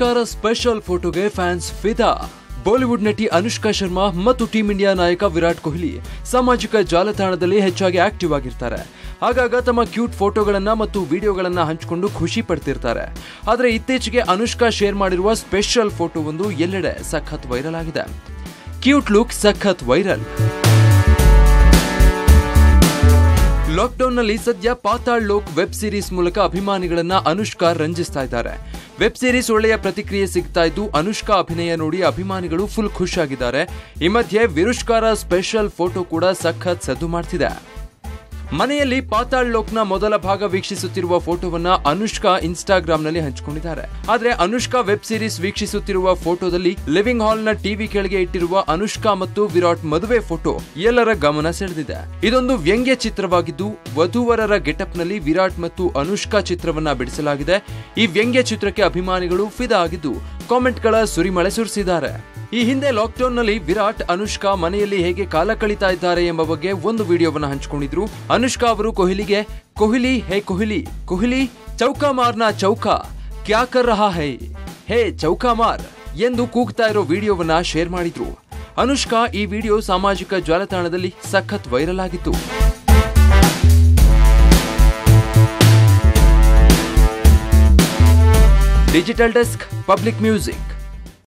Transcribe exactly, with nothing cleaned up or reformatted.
ವಿರುಷ್ಕಾರ special ಫೋಟೋಗೆ fans ಫಿದಾ. Bollywood ನಟಿ ಅನುಷ್ಕಾ ಶರ್ಮಾ ಮತ್ತು ಟೀಂ ಇಂಡಿಯಾ ನಾಯಕ ವಿರಾಟ್ ಕೊಹ್ಲಿ ಸಾಮಾಜಿಕ ಜಾಲತಾಣದಲ್ಲಿ ಹೆಚ್ಚಾಗಿ ಆಕ್ಟಿವ್ ಆಗಿರ್ತಾರೆ. ಆಗಾಗ ತಮ್ಮ ಕ್ಯೂಟ್ ಫೋಟೋಗಳನ್ನ ಮತ್ತು ವಿಡಿಯೋಗಳನ್ನ ಹಂಚಿಕೊಂಡು ಖುಷಿ ಪಡ್ತಿರ್ತಾರೆ. ಆದರೆ ಇತ್ತೀಚೆಗೆ ಅನುಷ್ಕಾ ಶೇರ್ ಮಾಡಿರುವ ಸ್ಪೆಷಲ್ ಫೋಟೋ ಒಂದು ಎಲ್ಲೆಡೆ ಸಖತ್ ವೈರಲ್ ಆಗಿದೆ. ಕ್ಯೂಟ್ ಲುಕ್ ಸಖತ್ ವೈರಲ್. ಲಾಕ್ಡೌನ್ ನಲ್ಲಿ ಸದ್ಯ ಪಾತಾಳ್ ಲೋಕ್ ವೆಬ್ ಸೀರೀಸ್ ಮೂಲಕ ಅಭಿಮಾನಿಗಳನ್ನ ಅನುಷ್ಕಾ ರಂಜಿಸ್ತಾ ಇದ್ದಾರೆ. ವೆಬ್ ಸೀರೀಸ್ ಒಳ್ಳೆಯ ಪ್ರತಿಕ್ರಿಯೆ ಸಿಗ್ತಾ ಇದ್ದು ಅನುಷ್ಕಾ ಅಭಿನಯ ನೋಡಿ ಅಭಿಮಾನಿಗಳು ಫುಲ್ ಖುಷಿಯಾಗಿದ್ದಾರೆ. ಈ ಮಧ್ಯೆ ವಿರುಷ್ಕಾರ ಸ್ಪೆಷಲ್ ಫೋಟೋ ಕೂಡ ಸಖತ್ ಸದ್ದು ಮಾಡ್ತಿದೆ. ಮನೆಯಲ್ಲಿ ಪಾತಾಳ್ ಲೋಕ್ನ ಮೊದಲ ಭಾಗ ವೀಕ್ಷಿಸುತ್ತಿರುವ ಫೋಟೋವನ್ನ ಅನುಷ್ಕಾ ಇನ್ಸ್ಟಾಗ್ರಾಮ್ ನಲ್ಲಿ ಹಂಚಿಕೊಂಡಿದ್ದಾರೆ. ಆದ್ರೆ ಅನುಷ್ಕಾ ವೆಬ್ ಸೀರೀಸ್ ವೀಕ್ಷಿಸುತ್ತಿರುವ ಫೋಟೋದಲ್ಲಿ ಲಿವಿಂಗ್ ಹಾಲ್ ನ ಟಿವಿ ಕೆಳಗೆ ಇಟ್ಟಿರುವ ಅನುಷ್ಕಾ ಮತ್ತು ವಿರಾಟ್ ಮದುವೆ ಫೋಟೋ ಎಲ್ಲರ ಗಮನ ಸೆಳೆದಿದೆ. ಇದೊಂದು ವ್ಯಂಗ್ಯ ಚಿತ್ರವಾಗಿದ್ದು ವಧೂವರರ ಗೆಟಪ್ ನಲ್ಲಿ ವಿರಾಟ್ ಮತ್ತು ಅನುಷ್ಕಾ ಚಿತ್ರವನ್ನ ಬಿಡಿಸಲಾಗಿದೆ. ಈ ವ್ಯಂಗ್ಯ ಚಿತ್ರಕ್ಕೆ ಅಭಿಮಾನಿಗಳು ಫಿದಾ ಆಗಿದ್ದು ಕಾಮೆಂಟ್ಗಳ ಸುರಿಮಳೆ ಸುರಿಸಿದ್ದಾರೆ. ಈ ಹಿಂದೆ ಲಾಕ್ಡೌನ್ ನಲ್ಲಿ ವಿರಾಟ್ ಅನುಷ್ಕಾ ಮನೆಯಲ್ಲಿ ಹೇಗೆ ಕಾಲ ಕಳೀತಾ ಇದ್ದಾರೆ ಎಂಬ ಬಗ್ಗೆ ಒಂದು ವಿಡಿಯೋವನ್ನ ಹಂಚಿಕೊಂಡಿದ್ರು. ಅನುಷ್ಕಾ ಅವರು ಕೊಹ್ಲಿಗೆ ಕೊಹ್ಲಿ ಹೇ ಕೊಹ್ಲಿ ಕೊಹ್ಲಿ ಚೌಕಾ ಮಾರ್ನಾ ಚೌಕಾ ಕ್ಯಾ ಕರ್ ರಹಾ ಹೈ ಹೇ ಚೌಕಾ ಮಾರ್ ಎಂದು ಕೂಗ್ತಾ ಇರೋ ವಿಡಿಯೋವನ್ನ ಶೇರ್ ಮಾಡಿದ್ರು. ಅನುಷ್ಕಾ ಈ ವಿಡಿಯೋ ಸಾಮಾಜಿಕ ಜಾಲತಾಣದಲ್ಲಿ ಸಖತ್ ವೈರಲ್ ಆಗಿತ್ತು. Digital desk, public music.